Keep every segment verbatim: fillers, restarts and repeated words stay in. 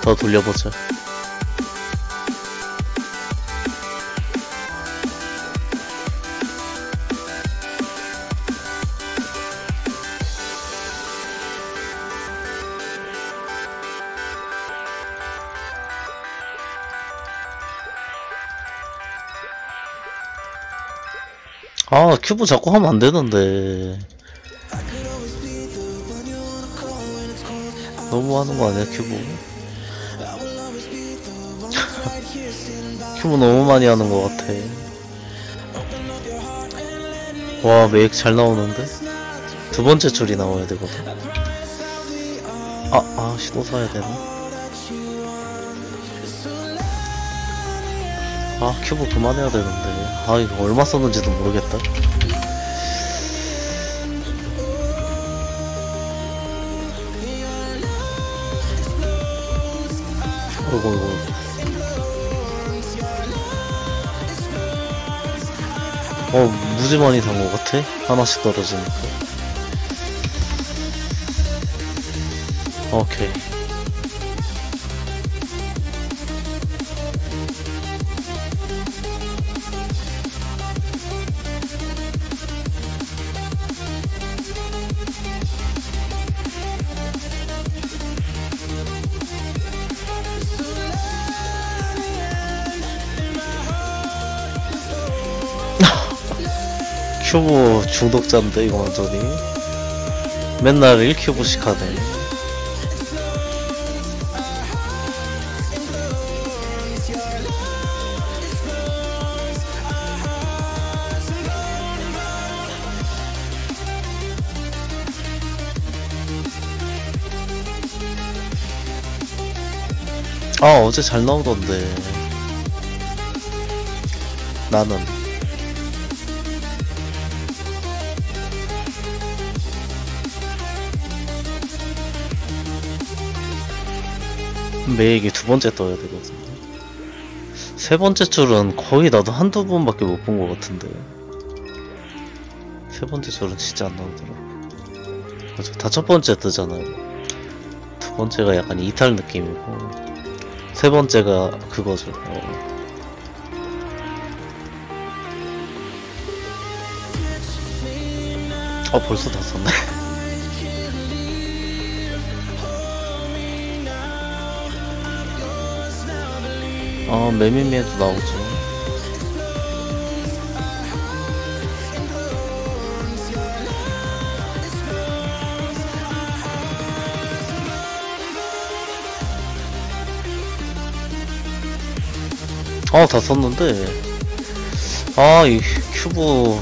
더 돌려보자. 아, 큐브 자꾸 하면 안 되는데. 너무 하는 거 아니야, 큐브? 큐브 너무 많이 하는 거 같아. 와, 메이크 잘 나오는데? 두 번째 줄이 나와야 되거든. 아, 아, 시도 사야 되나? 아, 큐브 그만해야 되는데. 아, 이거 얼마 썼는지도 모르겠다. 어이구, 어이구. 어, 무지 많이 산 것 같아? 하나씩 떨어지니까. 오케이. 큐브 중독자인데 이거 완전히 맨날 일 큐브씩 하네. 아, 어제 잘 나오던데. 나는 매에게 두 번째 떠야 되거든. 세 번째 줄은 거의 나도 한두 번밖에 못 본 것 같은데. 세 번째 줄은 진짜 안 나오더라고. 맞아, 다 첫 번째 뜨잖아요. 두 번째가 약간 이탈 느낌이고, 세 번째가 그거죠. 어. 어, 벌써 다 썼네. 어, 매미미에도 나오죠. 어, 다 썼는데. 아, 이 큐브.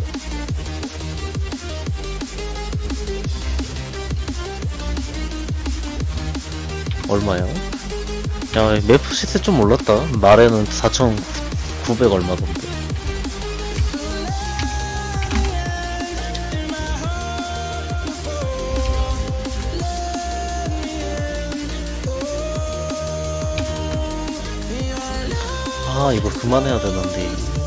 얼마야? 야, 매프 시세 좀 올랐다. 말에는 사천구백 얼마던데. 아, 이거 그만해야 되는데.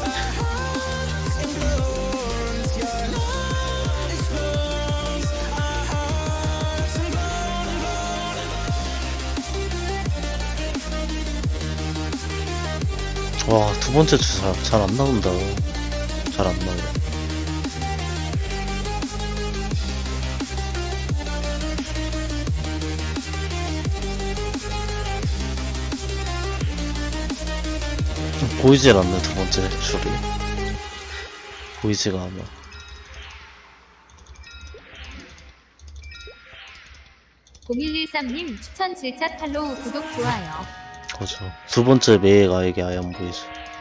와, 두 번째 주 잘 안 나온다. 잘 안 나와. 보이질 않네, 두 번째 줄이. 보이지가 않아. 공일일삼님 추천 질차 팔로우 구독 좋아요. 그죠. 두 번째 매가 이게 아예 안 보이지.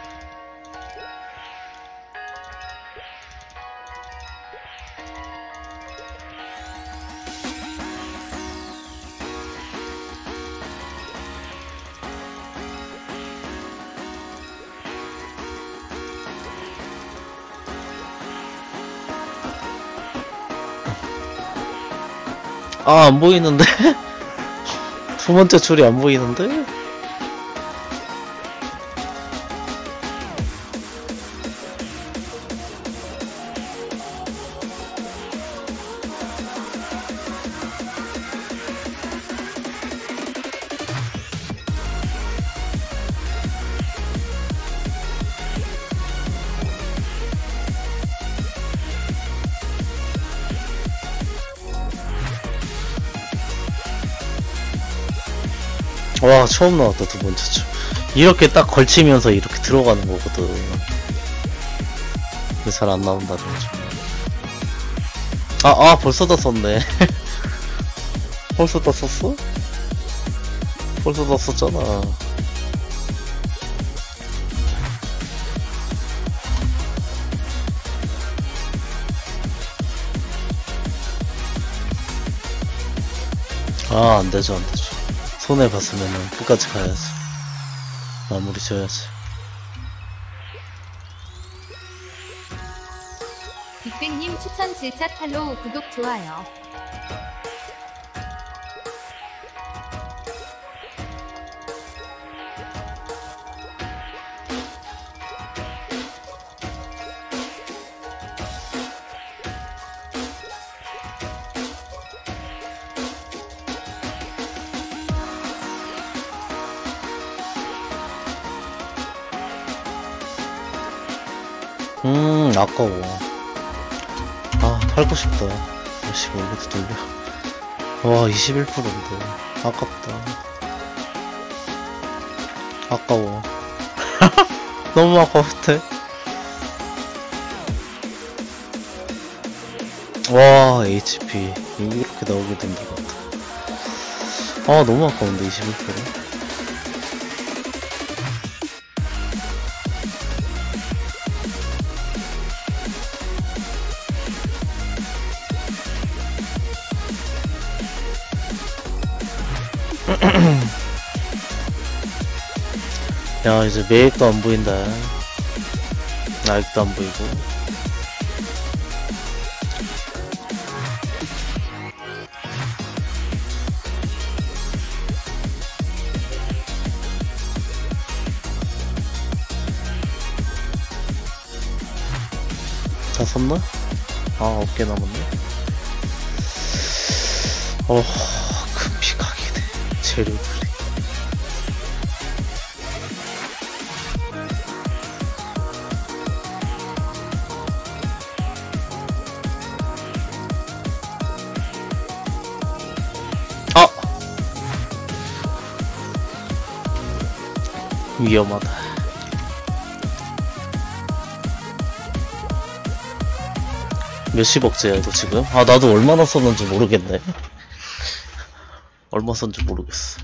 아, 안 보이는데? 두 번째 줄이 안 보이는데? 와, 처음 나왔다, 두 번째 줄. 이렇게 딱 걸치면서 이렇게 들어가는 거거든. 근데 잘 안 나온다는 거죠. 아, 아, 벌써 다 썼네. 벌써 다 썼어? 벌써 다 썼잖아. 아, 안되죠, 안되죠. 손해 봤으면은 끝까지 가야지. 마무리 지어야지. 빅뱅님 추천 질차 팔로우 구독 좋아요. 음, 아까워. 아, 팔고 싶다. 다시 올려도 돌려. 와, 이십일 퍼센트인데. 아깝다. 아까워. 너무 아까웠대. 와, 에이치피. 이렇게 나오게 된 것 같아. 아, 너무 아까운데, 이십일 퍼센트. 야, 이제 매액도 안 보인다. 나액도 안 보이고. 다 썼나? 아, 없게 남았네. 어, 급히 가게 돼. 재료 플레이. 아! 위험하다. 몇십억째야 이거 지금? 아, 나도 얼마나 썼는지 모르겠네. 얼마 썼는지 모르겠어.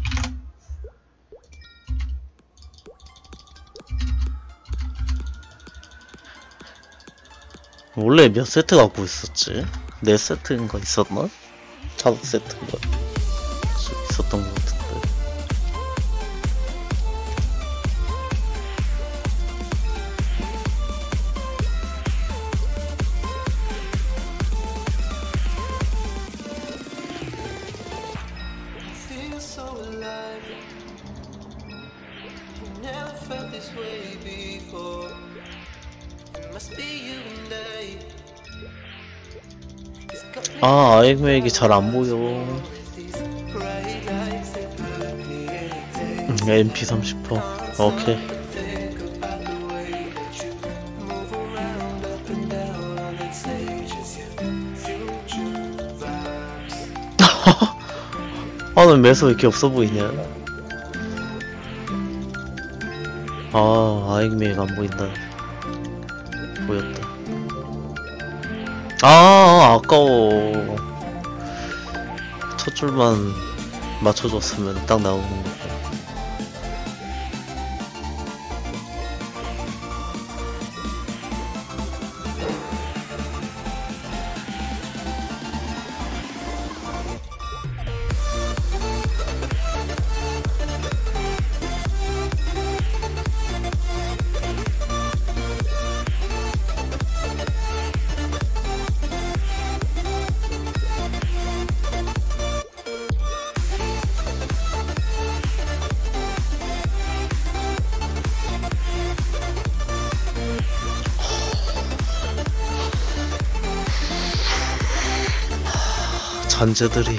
원래 몇 세트 갖고 있었지? 네 세트인가 있었나? 다섯 세트인가 있었던 것 같은데. 아, 아이맥이 잘 안 보여. 엠피 삼십 퍼센트. 오케이. 아, 난 매수 왜 이렇게 없어 보이냐? 아, 아이맥 안 보인다. 보였다. 아, 아까워. 첫 줄만 맞춰줬으면 딱 나오는 거. 잔재들이.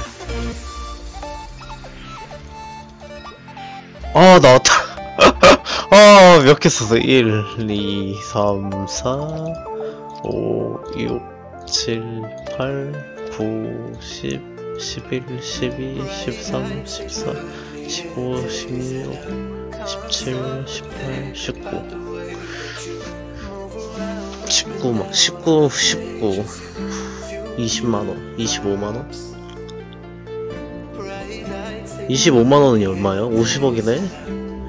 아, 나왔다. 아, 몇 개 썼어? 일, 이, 삼, 사, 오, 육, 칠, 팔, 구, 십, 십일, 십이, 십삼, 십사, 십오, 십육, 십칠, 십팔, 십구, 십구, 막 십구, 십구, 이십만 원, 이십오만 원? 이십오만 원이 얼마예요? 오십억이네?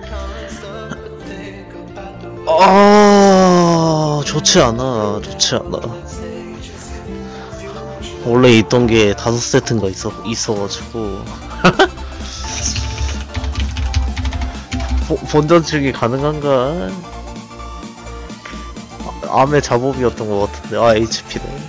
아, 좋지 않아, 좋지 않아. 원래 있던 게 다섯 세트인가 있어, 있어가지고. 보, 본전치기 가능한가? 아, 암의 잡업이었던 것 같은데. 아, 에이치피네.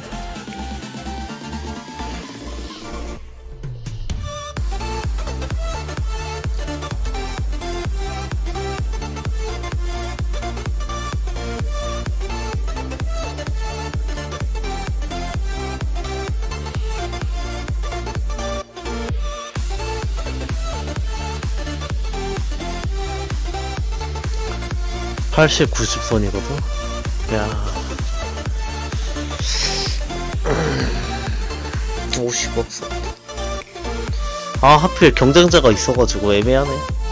팔십, 구십 선이거든? 야. 오십억 선. 아, 하필 경쟁자가 있어가지고 애매하네.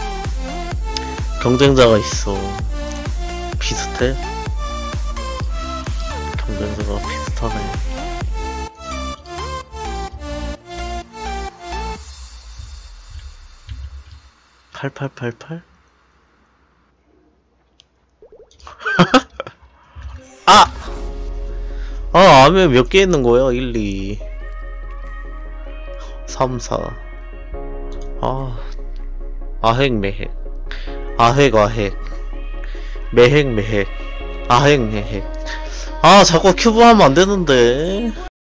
경쟁자가 있어. 비슷해? 경쟁자가 비슷하네. 팔팔팔팔? 아! 아, 암에 몇 개 있는 거야? 일, 이, 삼, 사. 아, 아핵, 매핵. 아핵, 아핵. 매핵, 매핵. 아핵, 매핵. 아, 자꾸 큐브 하면 안 되는데.